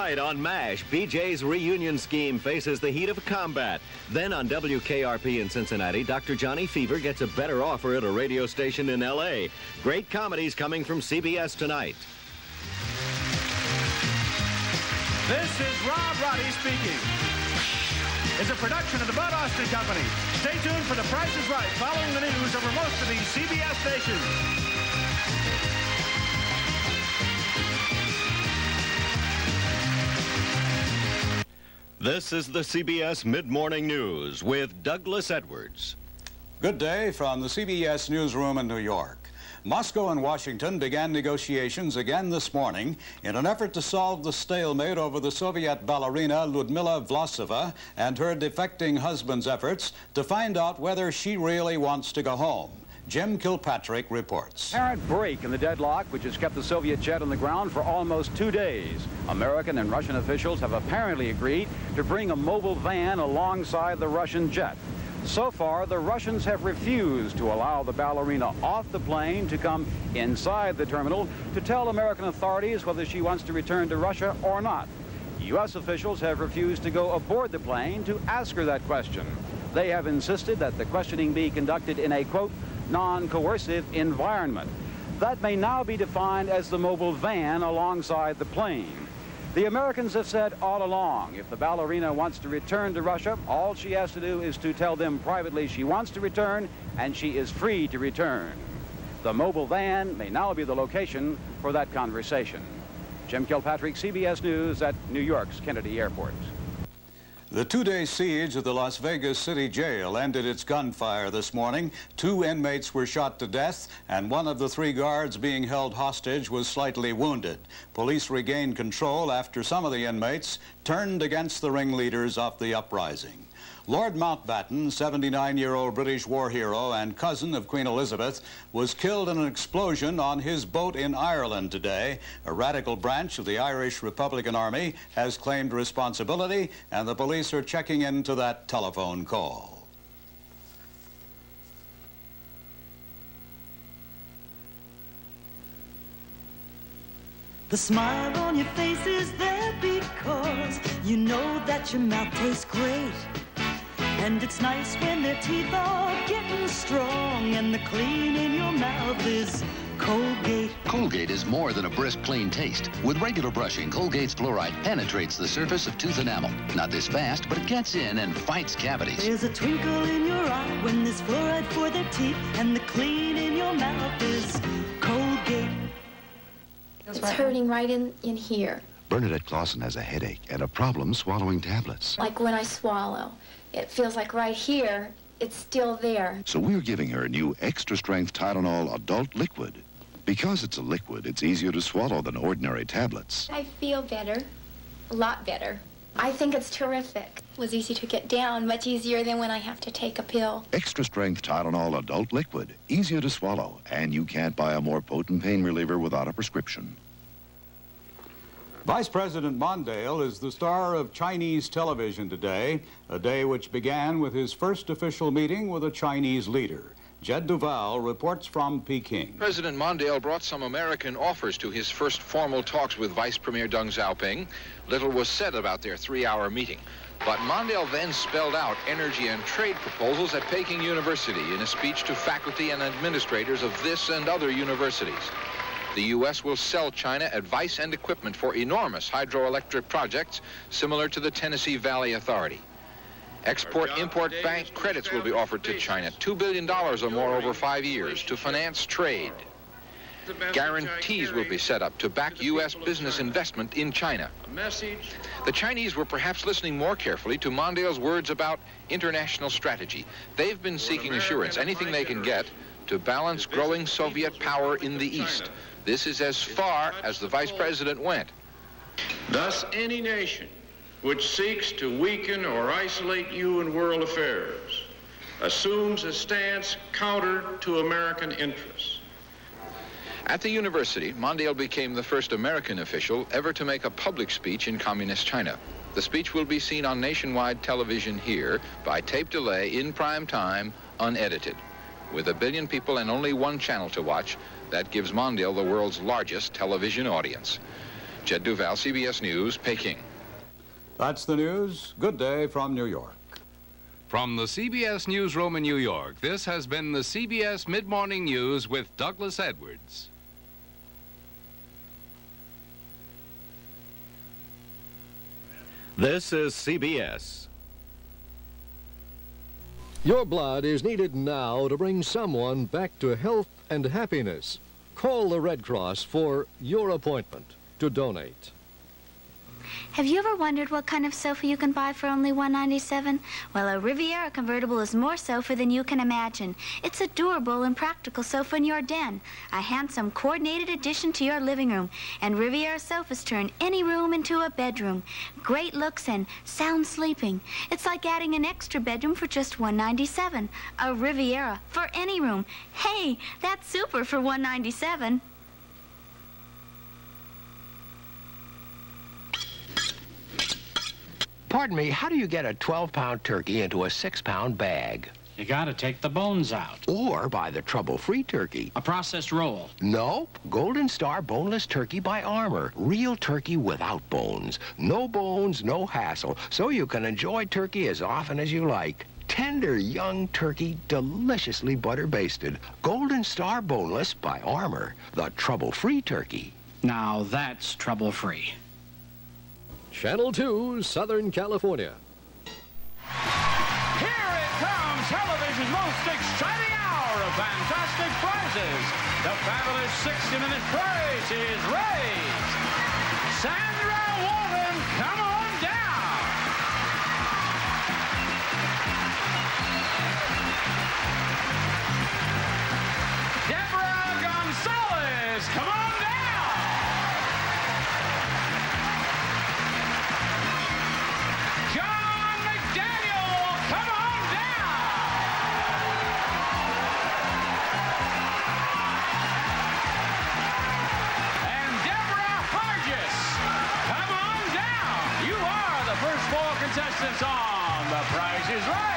Tonight on MASH, BJ's reunion scheme faces the heat of combat. Then on WKRP in Cincinnati, Dr. Johnny Fever gets a better offer at a radio station in L.A. Great comedies coming from CBS tonight. This is Rob Roddy speaking. It's a production of the Bud Austin Company. Stay tuned for The Price is Right, following the news over most of these CBS stations. This is the CBS Mid-Morning News with Douglas Edwards. Good day from the CBS newsroom in New York. Moscow and Washington began negotiations again this morning in an effort to solve the stalemate over the Soviet ballerina Lyudmila Vlasova and her defecting husband's efforts to find out whether she really wants to go home. Jim Kilpatrick reports. Apparent break in the deadlock, which has kept the Soviet jet on the ground for almost 2 days. American and Russian officials have apparently agreed to bring a mobile van alongside the Russian jet. So far, the Russians have refused to allow the ballerina off the plane to come inside the terminal to tell American authorities whether she wants to return to Russia or not. U.S. officials have refused to go aboard the plane to ask her that question. They have insisted that the questioning be conducted in a, quote, non-coercive environment. That may now be defined as the mobile van alongside the plane. The Americans have said all along, if the ballerina wants to return to Russia, all she has to do is to tell them privately she wants to return, and she is free to return. The mobile van may now be the location for that conversation. Jim Kilpatrick, CBS News at New York's Kennedy Airport. The 2-day siege of the Las Vegas City Jail ended its gunfire this morning. 2 inmates were shot to death, and one of the 3 guards being held hostage was slightly wounded. Police regained control after some of the inmates turned against the ringleaders of the uprising. Lord Mountbatten, 79-year-old British war hero and cousin of Queen Elizabeth, was killed in an explosion on his boat in Ireland today. A radical branch of the Irish Republican Army has claimed responsibility, and the police are checking into that telephone call. The smile on your face is there because you know that your mouth tastes great. And it's nice when their teeth are getting strong and the clean in your mouth is Colgate. Colgate is more than a brisk, clean taste. With regular brushing, Colgate's fluoride penetrates the surface of tooth enamel. Not this fast, but it gets in and fights cavities. There's a twinkle in your eye when there's fluoride for their teeth, and the clean in your mouth is Colgate. It's hurting right in here. Bernadette Clausen has a headache and a problem swallowing tablets. Like when I swallow, it feels like right here, it's still there. So we're giving her a new extra-strength Tylenol adult liquid. Because it's a liquid, it's easier to swallow than ordinary tablets. I feel better, a lot better. I think it's terrific. It was easy to get down, much easier than when I have to take a pill. Extra-strength Tylenol adult liquid, easier to swallow, and you can't buy a more potent pain reliever without a prescription. Vice President Mondale is the star of Chinese television today, a day which began with his first official meeting with a Chinese leader. Jed Duval reports from Peking. President Mondale brought some American offers to his first formal talks with Vice Premier Deng Xiaoping. Little was said about their 3-hour meeting. But Mondale then spelled out energy and trade proposals at Peking University in a speech to faculty and administrators of this and other universities. The U.S. will sell China advice and equipment for enormous hydroelectric projects similar to the Tennessee Valley Authority. Export-Import Bank credits will be offered to China, $2 billion or more over 5 years, to finance trade. Guarantees will be set up to back U.S. business investment in China. The Chinese were perhaps listening more carefully to Mondale's words about international strategy. They've been seeking assurance, anything they can get, to balance growing Soviet power in the East. This is as far as the Vice President went. Thus, any nation which seeks to weaken or isolate you in world affairs assumes a stance counter to American interests. At the university, Mondale became the first American official ever to make a public speech in communist China. The speech will be seen on nationwide television here by tape delay in prime time, unedited. With 1 billion people and only 1 channel to watch, that gives Mondale the world's largest television audience. Jed Duval, CBS News, Peking. That's the news. Good day from New York. From the CBS Newsroom in New York, this has been the CBS Mid-Morning News with Douglas Edwards. This is CBS. Your blood is needed now to bring someone back to health and happiness. Call the Red Cross for your appointment to donate. Have you ever wondered what kind of sofa you can buy for only $197? Well, a Riviera convertible is more sofa than you can imagine. It's a durable and practical sofa in your den, a handsome coordinated addition to your living room. And Riviera sofas turn any room into a bedroom. Great looks and sound sleeping. It's like adding an extra bedroom for just $197. A Riviera for any room. Hey, that's super for $197. Pardon me, how do you get a 12-pound turkey into a 6-pound bag? You gotta take the bones out. Or buy the trouble-free turkey. A processed roll. Nope. Golden Star Boneless Turkey by Armour. Real turkey without bones. No bones, no hassle. So you can enjoy turkey as often as you like. Tender young turkey, deliciously butter-basted. Golden Star Boneless by Armour. The trouble-free turkey. Now that's trouble-free. Channel 2, Southern California. Here it comes, television's most exciting hour of fantastic prizes. The fabulous 60-minute prize is raised. Sandra Walden, come on down. Deborah Gonzalez, come on down. Contestants on The Price is Right.